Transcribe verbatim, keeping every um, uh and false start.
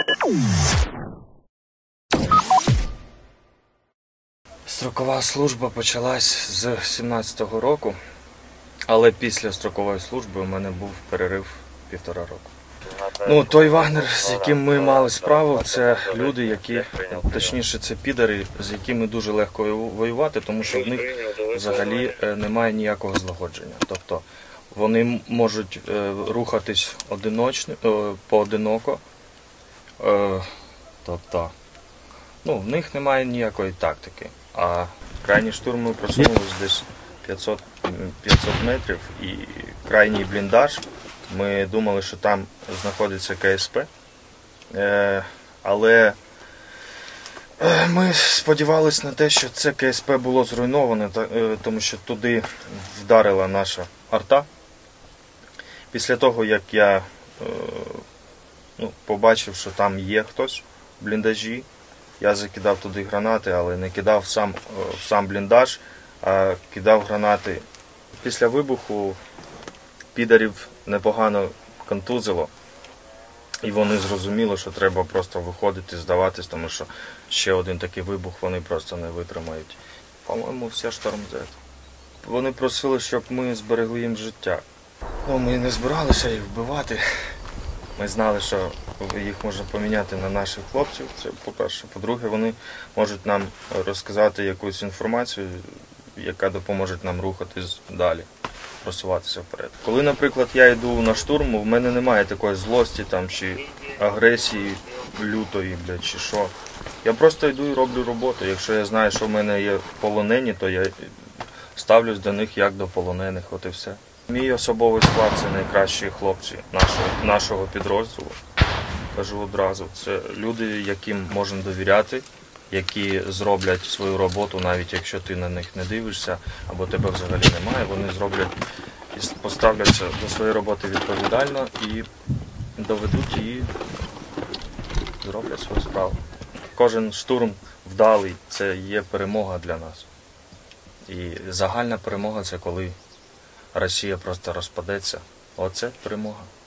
Строкова служба почалась з сімнадцятого року, але після строкової служби у мене був перерив півтора року. Ну, той Вагнер, з яким ми мали справу, це люди, які, точніше, це підари, з якими дуже легко воювати, тому що в них взагалі немає ніякого злагодження. Тобто вони можуть рухатись одиночно, поодиноко, тобто, ну, в них немає ніякої тактики. А крайній штурм ми просунулись десь п'ятсот метрів, і крайній бліндаж, ми думали, що там знаходиться ка ес пе, але ми сподівалися на те, що це ка ес пе було зруйноване, тому що туди вдарила наша арта. Після того, як я ну, побачив, що там є хтось в бліндажі, я закидав туди гранати, але не кидав сам, сам бліндаж, а кидав гранати. Після вибуху підарів непогано контузило, і вони зрозуміли, що треба просто виходити, здаватись, тому що ще один такий вибух вони просто не витримають. По-моєму, вся Шторм Зет. Вони просили, щоб ми зберегли їм життя. Ну, ми не збиралися їх вбивати. Ми знали, що їх можна поміняти на наших хлопців, це по-перше. По-друге, вони можуть нам розказати якусь інформацію, яка допоможе нам рухатись далі, просуватися вперед. Коли, наприклад, я йду на штурм, в мене немає такої злості там, чи агресії лютої, блядь, чи що. Я просто йду і роблю роботу. Якщо я знаю, що в мене є полонені, то я ставлюсь до них як до полонених, от і все. Мій особовий склад – це найкращі хлопці нашого, нашого підрозділу. Кажу одразу, це люди, яким можна довіряти, які зроблять свою роботу, навіть якщо ти на них не дивишся, або тебе взагалі немає, вони зроблять і поставляться до своєї роботи відповідально і доведуть її, зроблять свою справу. Кожен штурм вдалий – це є перемога для нас. І загальна перемога – це коли Росія просто розпадеться. Оце перемога.